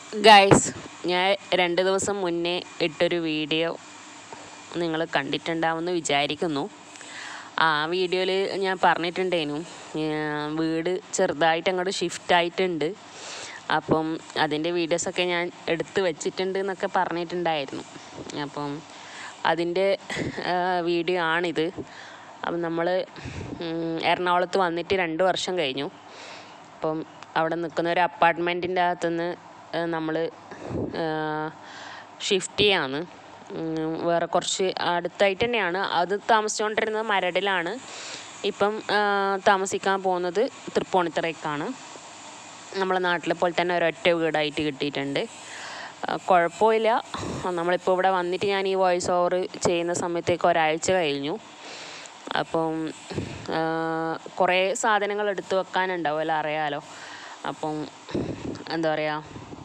Guys, ഞാൻ 2 ദിവസം മുന്നേ ഇട്ടൊരു വീഡിയോ നിങ്ങൾ കണ്ടിട്ടുണ്ടാവുമെന്ന് വിചാരിക്കുന്നു. ആ വീഡിയോയിൽ ഞാൻ പറഞ്ഞിട്ടുണ്ടേനു വീട് ചെറുതായിട്ട് അങ്ങോട്ട് ഷിഫ്റ്റ് ആയിട്ടുണ്ട്. അപ്പം അതിൻ്റെ വീഡിയോസൊക്കെ ഞാൻ എടുത്ത് വെച്ചിട്ടുണ്ട് എന്നൊക്കെ പറഞ്ഞിട്ടുണ്ടായിരുന്നു. അപ്പം അതിൻ്റെ വീഡിയോ ആണിത്. അപ്പം നമ്മൾ എറണാകുളത്ത് വന്നിട്ട് 2 വർഷം കഴിഞ്ഞു. അപ്പം അവിടെ നിൽക്കുന്ന ഒരു അപ്പാർട്ട്മെൻറ്റിൻ്റെ അകത്തുനിന്ന് നമ്മൾ ഷിഫ്റ്റ് ചെയ്യാണ്. വേറെ കുറച്ച് അടുത്തായിട്ട് തന്നെയാണ്. അത് താമസിച്ചുകൊണ്ടിരുന്നത് മരടിലാണ്. ഇപ്പം താമസിക്കാൻ പോകുന്നത് തൃപ്പൂണിത്തുറയ്ക്കാണ്. നമ്മളെ നാട്ടിലെ പോലെ തന്നെ ഒരൊറ്റ വീടായിട്ട് കിട്ടിയിട്ടുണ്ട്. കുഴപ്പമില്ല. നമ്മളിപ്പോൾ ഇവിടെ വന്നിട്ട് ഞാൻ ഈ വോയിസ് ഓവർ ചെയ്യുന്ന സമയത്തേക്ക് ഒരാഴ്ച കഴിഞ്ഞു. അപ്പം കുറേ സാധനങ്ങൾ എടുത്ത് വെക്കാനുണ്ടാവുമല്ലോ, അറിയാമല്ലോ. അപ്പം എന്താ പറയുക,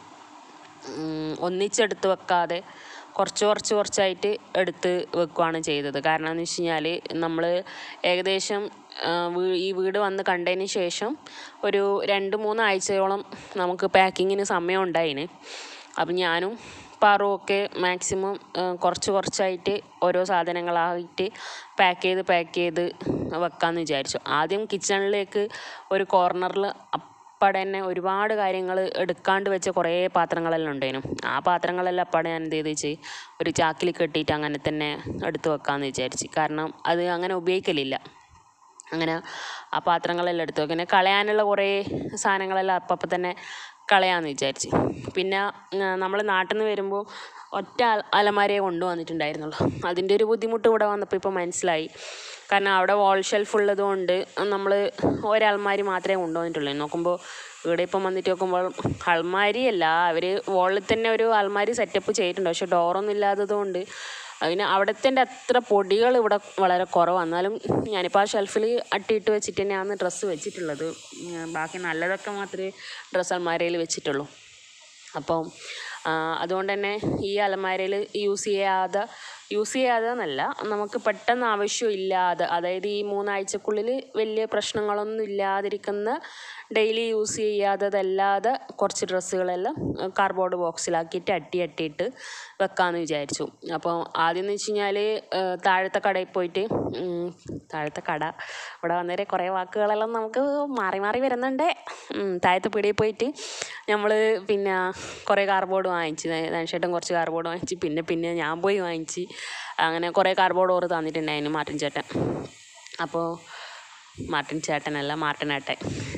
ഒന്നിച്ചെടുത്ത് വെക്കാതെ കുറച്ചായിട്ട് എടുത്ത് വെക്കുകയാണ് ചെയ്തത്. കാരണം എന്ന് വെച്ച് കഴിഞ്ഞാൽ നമ്മൾ ഏകദേശം ഈ വീട് വന്ന് കണ്ടതിന് ശേഷം ഒരു 2-3 ആഴ്ചയോളം നമുക്ക് പാക്കിങ്ങിന് സമയം ഉണ്ടായിന്. അപ്പം ഞാനും പാറും ഒക്കെ മാക്സിമം കുറച്ചായിട്ട് ഓരോ സാധനങ്ങളായിട്ട് പാക്ക് ചെയ്ത് വെക്കാമെന്ന് വിചാരിച്ചു. ആദ്യം കിച്ചണിലേക്ക് ഒരു കോർണറിൽ അപ്പാടെ തന്നെ ഒരുപാട് കാര്യങ്ങൾ എടുക്കാണ്ട് വെച്ച കുറേ പാത്രങ്ങളെല്ലാം ഉണ്ടായിരുന്നു. ആ പാത്രങ്ങളെല്ലാം അപ്പാടെ ഞാൻ എന്ത് ചെയ്ത് ഒരു ചാക്കിൽ കെട്ടിയിട്ട് അങ്ങനെ തന്നെ എടുത്ത് വെക്കാമെന്ന് വിചാരിച്ചു. കാരണം അത് അങ്ങനെ ഉപയോഗിക്കലില്ല. അങ്ങനെ ആ പാത്രങ്ങളെല്ലാം എടുത്ത് വെക്കും. പിന്നെ കളയാനുള്ള കുറേ സാധനങ്ങളെല്ലാം അപ്പം തന്നെ കളയാമെന്ന് വിചാരിച്ച്. പിന്നെ നമ്മൾ നാട്ടിൽ നിന്ന് വരുമ്പോൾ ഒറ്റ അലമാരയെ കൊണ്ടുവന്നിട്ടുണ്ടായിരുന്നുള്ളൂ. അതിൻ്റെ ഒരു ബുദ്ധിമുട്ട് ഇവിടെ വന്നപ്പോൾ ഇപ്പോൾ മനസ്സിലായി. കാരണം അവിടെ വാൾ ഷെൽഫ് ഉള്ളത് കൊണ്ട് നമ്മൾ ഒരൽമാരി മാത്രമേ കൊണ്ടുവന്നിട്ടുള്ളൂ. നോക്കുമ്പോൾ ഇവിടെ ഇപ്പം വന്നിട്ട് നോക്കുമ്പോൾ അൽമാരിയല്ല, അവർ വാളിൽ തന്നെ ഒരു അൽമാരി സെറ്റപ്പ് ചെയ്തിട്ടുണ്ട്. പക്ഷേ ഡോറൊന്നും ഇല്ലാത്തത് കൊണ്ട് അതിന് അവിടുത്തെ അത്ര പൊടികൾ ഇവിടെ വളരെ കുറവാണ്. എന്നാലും ഞാനിപ്പോൾ ആ ഷെൽഫിൽ അട്ടിയിട്ട് വെച്ചിട്ട് തന്നെയാണ് ഡ്രസ്സ് വെച്ചിട്ടുള്ളത്. ബാക്കി നല്ലതൊക്കെ മാത്രമേ ഡ്രസ്സ് അൽമാരയിൽ വെച്ചിട്ടുള്ളൂ. അപ്പം അതുകൊണ്ട് തന്നെ ഈ അലമാരയിൽ യൂസ് ചെയ്യാതെ എന്നല്ല, നമുക്ക് പെട്ടെന്ന് ആവശ്യമില്ലാതെ, അതായത് ഈ 3 ആഴ്ചക്കുള്ളിൽ വലിയ പ്രശ്നങ്ങളൊന്നും ഇല്ലാതിരിക്കുന്ന ഡെയിലി യൂസ് ചെയ്യാത്തതല്ലാതെ കുറച്ച് ഡ്രസ്സുകളെല്ലാം കാർഡ്ബോർഡ് ബോക്സിലാക്കിയിട്ട് അട്ടിയിട്ട് വെക്കാമെന്ന് വിചാരിച്ചു. അപ്പോൾ ആദ്യം എന്ന് വെച്ച് കഴിഞ്ഞാൽ താഴത്തെ കടയിൽ പോയിട്ട്, താഴത്തെ കട ഇവിടെ വന്നേരെ കുറേ വാക്കുകളെല്ലാം നമുക്ക് മാറി വരുന്നുണ്ട്. താഴത്തെ പീടികയിൽ പോയിട്ട് നമ്മൾ പിന്നെ കുറേ കാർഡ്ബോർഡ് വാങ്ങിച്ച്, ധനുഷേട്ടൻ കുറച്ച് കാർഡ്ബോർഡ് വാങ്ങിച്ച്, പിന്നെ ഞാൻ പോയി വാങ്ങിച്ച്. അങ്ങനെ കുറേ കാർഡ്ബോർഡ് ഓറ് തന്നിട്ടുണ്ടായിരുന്നു മാർട്ടിൻ ചേട്ടൻ. അപ്പോൾ മാർട്ടിൻ ചേട്ടനല്ല, മാർട്ടിനേട്ടൻ.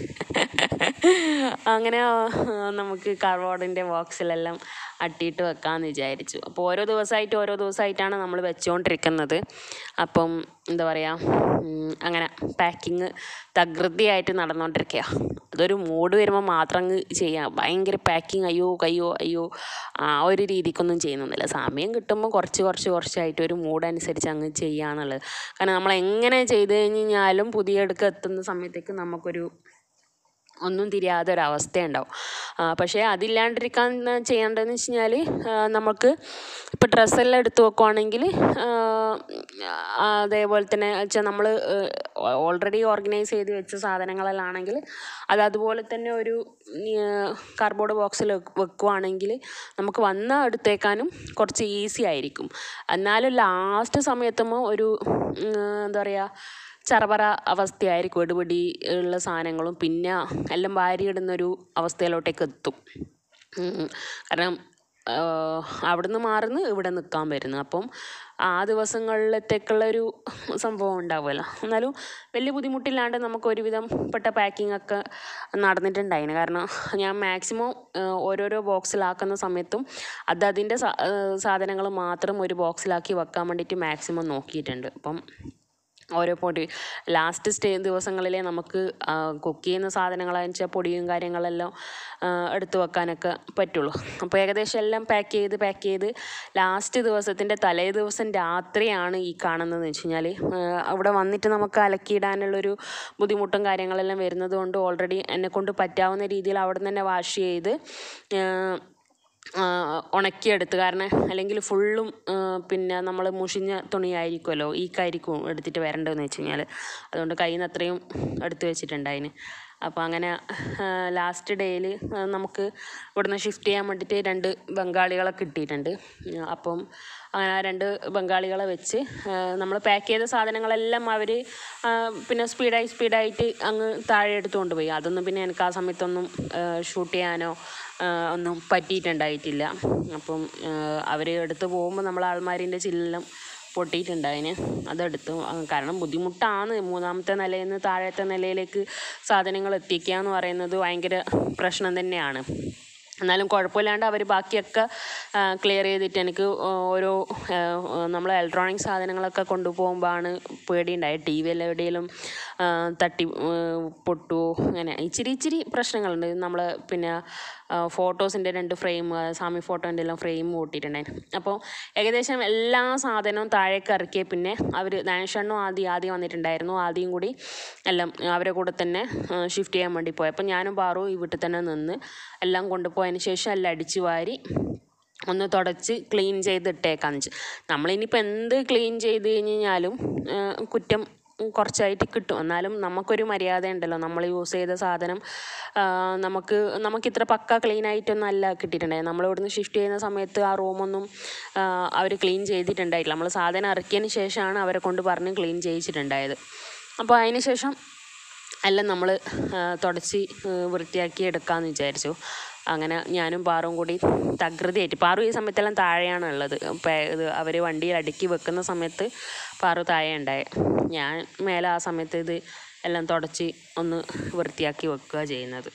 അങ്ങനെ നമുക്ക് കാർഡ്ബോർഡിൻ്റെ ബോക്സിലെല്ലാം അട്ടിയിട്ട് വെക്കാമെന്ന് വിചാരിച്ചു. അപ്പോൾ ഓരോ ദിവസമായിട്ടാണ് നമ്മൾ വെച്ചുകൊണ്ടിരിക്കുന്നത്. അപ്പം എന്താ പറയുക, അങ്ങനെ പാക്കിങ് തകൃതിയായിട്ട് നടന്നുകൊണ്ടിരിക്കുക. അതൊരു മൂഡ് വരുമ്പോൾ മാത്രം അങ്ങ് ചെയ്യാം. ഭയങ്കര പാക്കിങ് അയ്യോ ആ ഒരു രീതിക്കൊന്നും ചെയ്യുന്നൊന്നുമില്ല. സമയം കിട്ടുമ്പോൾ കുറച്ചായിട്ട് ഒരു മൂഡ് അനുസരിച്ച് അങ്ങ് ചെയ്യാന്നുള്ളത്. കാരണം നമ്മൾ എങ്ങനെ ചെയ്ത് കഴിഞ്ഞാലും പുതിയ അടുക്ക് എത്തുന്ന സമയത്തേക്ക് നമുക്കൊരു ഒന്നും തിരിയാതെ ഒരവസ്ഥയുണ്ടാവും. പക്ഷേ അതില്ലാണ്ടിരിക്കാൻ ചെയ്യേണ്ടതെന്ന് വെച്ച് കഴിഞ്ഞാൽ, നമുക്ക് ഇപ്പോൾ ഡ്രസ്സെല്ലാം എടുത്ത് വെക്കുവാണെങ്കിൽ അതേപോലെ തന്നെ വെച്ചാൽ നമ്മൾ ഓൾറെഡി ഓർഗനൈസ് ചെയ്ത് വെച്ച സാധനങ്ങളെല്ലാം ആണെങ്കിൽ അതുപോലെ തന്നെ ഒരു കാർഡ്ബോർഡ് ബോക്സിൽ വെക്കുവാണെങ്കിൽ നമുക്ക് വന്ന് എടുത്തേക്കാനും കുറച്ച് ഈസി ആയിരിക്കും. എന്നാലും ലാസ്റ്റ് സമയത്തുമ്പോൾ ഒരു എന്താ പറയുക, ചറപറ അവസ്ഥയായിരിക്കും. എടുപിടി ഉള്ള സാധനങ്ങളും പിന്നെ എല്ലാം വാരിയിടുന്നൊരു അവസ്ഥയിലോട്ടേക്ക് എത്തും. കാരണം അവിടുന്ന് മാറുന്നു ഇവിടെ നിൽക്കാൻ വരുന്നു. അപ്പം ആ ദിവസങ്ങളിലത്തേക്കുള്ളൊരു സംഭവം ഉണ്ടാവുമല്ലോ. എന്നാലും വലിയ ബുദ്ധിമുട്ടില്ലാണ്ട് നമുക്ക് ഒരുവിധം പെട്ട പാക്കിംഗ് ഒക്കെ നടന്നിട്ടുണ്ടായിരുന്നു. കാരണം ഞാൻ മാക്സിമം ഓരോരോ ബോക്സിലാക്കുന്ന സമയത്തും അതിൻ്റെ സാധനങ്ങൾ മാത്രം ഒരു ബോക്സിലാക്കി വെക്കാൻ വേണ്ടിയിട്ട് മാക്സിമം നോക്കിയിട്ടുണ്ട്. അപ്പം ഓരോ പൊടി ലാസ്റ്റ് ദിവസങ്ങളിലേ നമുക്ക് കുക്ക് ചെയ്യുന്ന സാധനങ്ങളാണെന്ന് വെച്ചാൽ പൊടിയും കാര്യങ്ങളെല്ലാം എടുത്തു വെക്കാനൊക്കെ പറ്റുള്ളൂ. അപ്പോൾ ഏകദേശം എല്ലാം പാക്ക് ചെയ്ത് ലാസ്റ്റ് ദിവസത്തിൻ്റെ തലേ ദിവസം രാത്രിയാണ് ഈ കാണുന്നതെന്ന് വെച്ച് കഴിഞ്ഞാൽ, അവിടെ വന്നിട്ട് നമുക്ക് അലക്കിയിടാനുള്ളൊരു ബുദ്ധിമുട്ടും കാര്യങ്ങളെല്ലാം വരുന്നത് കൊണ്ട് ഓൾറെഡി എന്നെക്കൊണ്ട് പറ്റാവുന്ന രീതിയിൽ അവിടെ നിന്ന് തന്നെ വാഷ് ചെയ്ത് ഉണക്കിയെടുത്ത്. കാരണം അല്ലെങ്കിൽ ഫുള്ളും പിന്നെ നമ്മൾ മുഷിഞ്ഞ തുണിയായിരിക്കുമല്ലോ, ഈക്കായിരിക്കും എടുത്തിട്ട് വരേണ്ടതെന്ന് വെച്ച് കഴിഞ്ഞാൽ. അതുകൊണ്ട് കയ്യിൽ നിന്ന് അത്രയും എടുത്ത് വെച്ചിട്ടുണ്ടായിന്. അപ്പോൾ അങ്ങനെ ലാസ്റ്റ് ഡേയിൽ നമുക്ക് ഇവിടുന്ന് ഷിഫ്റ്റ് ചെയ്യാൻ വേണ്ടിയിട്ട് 2 ബംഗാളികളെ കിട്ടിയിട്ടുണ്ട്. അപ്പം അങ്ങനെ ആ 2 ബംഗാളികളെ വെച്ച് നമ്മൾ പാക്ക് ചെയ്ത സാധനങ്ങളെല്ലാം അവർ പിന്നെ സ്പീഡായിട്ട് അങ്ങ് താഴെ എടുത്തുകൊണ്ട് പോയി. അതൊന്നും പിന്നെ എനിക്ക് ആ സമയത്തൊന്നും ഷൂട്ട് ചെയ്യാനോ ഒന്നും പറ്റിയിട്ടുണ്ടായിട്ടില്ല. അപ്പം അവർ എടുത്ത് പോകുമ്പോൾ നമ്മൾ അൾമാരീൻ്റെ ചില്ലെല്ലാം പൊട്ടിയിട്ടുണ്ടായിന്. അതെടുത്തു. കാരണം ബുദ്ധിമുട്ടാണ് 3ാമത്തെ നിലയിൽ നിന്ന് താഴത്തെ നിലയിലേക്ക് സാധനങ്ങൾ എത്തിക്കുക എന്ന് പറയുന്നത് ഭയങ്കര പ്രശ്നം തന്നെയാണ്. എന്നാലും കുഴപ്പമില്ലാണ്ട് അവർ ബാക്കിയൊക്കെ ക്ലിയർ ചെയ്തിട്ട് എനിക്ക് ഓരോ നമ്മൾ ഇലക്ട്രോണിക് സാധനങ്ങളൊക്കെ കൊണ്ടുപോകുമ്പോഴാണ് പേടിയുണ്ടായത്. ടി വി എല്ലാം എവിടെയെങ്കിലും തട്ടി പൊട്ടുമോ അങ്ങനെ ഇച്ചിരി പ്രശ്നങ്ങളുണ്ട്. നമ്മൾ പിന്നെ ഫോട്ടോസിൻ്റെ 2 ഫ്രെയിം സാമി ഫോട്ടോൻ്റെ എല്ലാം ഫ്രെയിം പൊട്ടിയിട്ടുണ്ടായിരുന്നു. അപ്പോൾ ഏകദേശം എല്ലാ സാധനവും താഴേക്ക് ഇറക്കിയ പിന്നെ അവർ ദാനിഷണ്ണും ആദ്യം വന്നിട്ടുണ്ടായിരുന്നു. ആദ്യം കൂടി എല്ലാം അവരെ കൂടെ തന്നെ ഷിഫ്റ്റ് ചെയ്യാൻ വേണ്ടി പോയി. അപ്പോൾ ഞാനും പാറും ഈ വീട്ടിൽ തന്നെ നിന്ന് എല്ലാം കൊണ്ടുപോയതിന് ശേഷം എല്ലാം അടിച്ചു വാരി ഒന്ന് തുടച്ച് ക്ലീൻ ചെയ്തിട്ടേക്കാന്ന് വെച്ചാൽ നമ്മളിനിയിപ്പോൾ എന്ത് ക്ലീൻ ചെയ്ത് കഴിഞ്ഞാലും കുറ്റം കുറച്ചായിട്ട് കിട്ടും. എന്നാലും നമുക്കൊരു മര്യാദ ഉണ്ടല്ലോ. നമ്മൾ യൂസ് ചെയ്ത സാധനം നമുക്കിത്ര പക്ക ക്ലീൻ ആയിട്ടൊന്നും അല്ല കിട്ടിയിട്ടുണ്ടായത്. നമ്മളിവിടുന്ന് ഷിഫ്റ്റ് ചെയ്യുന്ന സമയത്ത് ആ റൂമൊന്നും അവർ ക്ലീൻ ചെയ്തിട്ടുണ്ടായിട്ടില്ല. നമ്മൾ സാധനം ഇറക്കിയതിന് ശേഷമാണ് അവരെ കൊണ്ട് പറഞ്ഞ് ക്ലീൻ ചെയ്യിച്ചിട്ടുണ്ടായത്. അപ്പോൾ അതിന് ശേഷം എല്ലാം നമ്മൾ തുടച്ച് വൃത്തിയാക്കി എടുക്കാമെന്ന് വിചാരിച്ചു. അങ്ങനെ ഞാനും പാറും കൂടി തകൃതിയായിട്ട്, പാറു ഈ സമയത്തെല്ലാം താഴെയാണ് ഉള്ളത്. ഇത് അവർ വണ്ടിയിൽ അടുക്കി വെക്കുന്ന സമയത്ത് പാറു താഴെ ഉണ്ടായി. ഞാൻ മേലെ ആ സമയത്ത് ഇത് എല്ലാം തുടച്ച് ഒന്ന് വൃത്തിയാക്കി വെക്കുക ചെയ്യുന്നത്.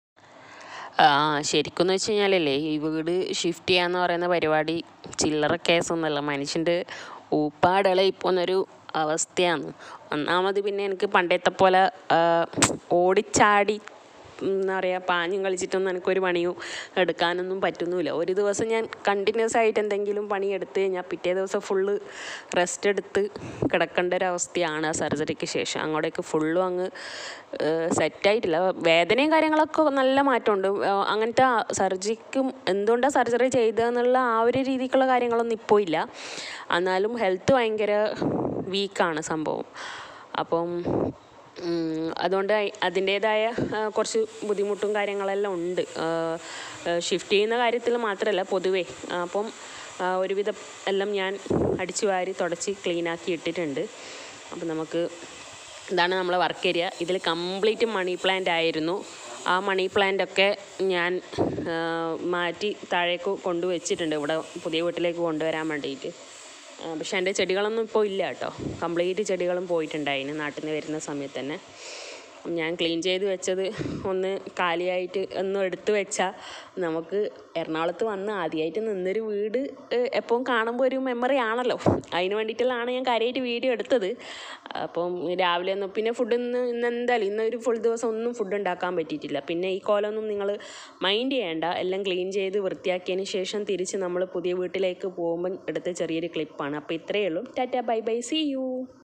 ശരിക്കും എന്ന് വെച്ച് കഴിഞ്ഞാലല്ലേ ഈ വീട് ഷിഫ്റ്റ് ചെയ്യാന്ന് പറയുന്ന പരിപാടി ചില്ലറ കേസൊന്നുമല്ല. മനുഷ്യൻ്റെ ഊപ്പാടളയി പോകുന്നൊരു അവസ്ഥയാണ്. ഒന്നാമത് പിന്നെ എനിക്ക് പണ്ടത്തെ പോലെ ഓടിച്ചാടി എന്താ പറയുക പാഞ്ഞും കളിച്ചിട്ടൊന്നും എനിക്കൊരു പണിയും എടുക്കാനൊന്നും പറ്റുന്നില്ല. ഒരു ദിവസം ഞാൻ കണ്ടിന്യൂസ് ആയിട്ട് എന്തെങ്കിലും പണി എടുത്ത് കഴിഞ്ഞാൽ പിറ്റേ ദിവസം ഫുള്ള് റെസ്റ്റ് എടുത്ത് കിടക്കേണ്ട ഒരവസ്ഥയാണ് ആ സർജറിക്ക് ശേഷം. അങ്ങോട്ടേക്ക് ഫുള്ളും അങ്ങ് സെറ്റായിട്ടില്ല. വേദനയും കാര്യങ്ങളൊക്കെ നല്ല മാറ്റമുണ്ട്. അങ്ങനത്തെ സർജറിക്കും എന്തുകൊണ്ടാണ് സർജറി ചെയ്തതെന്നുള്ള ആ ഒരു രീതിക്കുള്ള കാര്യങ്ങളൊന്നും ഇപ്പോൾ ഇല്ല. എന്നാലും ഹെൽത്ത് ഭയങ്കര വീക്കാണ് സംഭവം. അപ്പം അതുകൊണ്ട് അതിൻ്റേതായ കുറച്ച് ബുദ്ധിമുട്ടും കാര്യങ്ങളെല്ലാം ഉണ്ട് ഷിഫ്റ്റ് ചെയ്യുന്ന കാര്യത്തിൽ മാത്രമല്ല പൊതുവേ. അപ്പം ഒരുവിധം എല്ലാം ഞാൻ അടിച്ചു വാരി തുടച്ച് ക്ലീനാക്കി ഇട്ടിട്ടുണ്ട്. അപ്പം നമുക്ക് ഇതാണ് നമ്മളെ വർക്ക് ഏരിയ. ഇതിൽ കംപ്ലീറ്റ് മണി പ്ലാന്റ് ആയിരുന്നു. ആ മണി പ്ലാന്റൊക്കെ ഞാൻ മാറ്റി താഴേക്ക് കൊണ്ടുവച്ചിട്ടുണ്ട് ഇവിടെ പുതിയ വീട്ടിലേക്ക് കൊണ്ടുവരാൻ വേണ്ടിയിട്ട്. പക്ഷെ എൻ്റെ ചെടികളൊന്നും ഇപ്പോൾ ഇല്ല കേട്ടോ. കംപ്ലീറ്റ് ചെടികളും പോയിട്ടുണ്ടായിന് നാട്ടിൽ നിന്ന് വരുന്ന സമയത്ത് തന്നെ. ഞാൻ ക്ലീൻ ചെയ്ത് വെച്ചത് ഒന്ന് കാലിയായിട്ട് ഒന്നും എടുത്ത് വെച്ചാൽ നമുക്ക് എറണാകുളത്ത് വന്ന് ആദ്യമായിട്ട് നിന്നൊരു വീട് എപ്പോഴും കാണുമ്പോൾ ഒരു മെമ്മറി ആണല്ലോ. അതിന് വേണ്ടിയിട്ടുള്ളതാണ് ഞാൻ കാര്യമായിട്ട് വീഡിയോ എടുത്തത്. അപ്പം രാവിലെ ഒന്നും പിന്നെ ഫുഡ് ഇന്ന് എന്തായാലും ഇന്നൊരു ഫുൾ ദിവസം ഒന്നും ഫുഡ് ഉണ്ടാക്കാൻ പറ്റിയിട്ടില്ല. പിന്നെ ഈ കോലമൊന്നും നിങ്ങൾ മൈൻഡ് ചെയ്യേണ്ട. എല്ലാം ക്ലീൻ ചെയ്ത് വൃത്തിയാക്കിയതിന് ശേഷം തിരിച്ച് നമ്മൾ പുതിയ വീട്ടിലേക്ക് പോകുമ്പം എടുത്ത ചെറിയൊരു ക്ലിപ്പാണ്. അപ്പോൾ ഇത്രയേ ഉള്ളൂ. Tata bye bye, see U.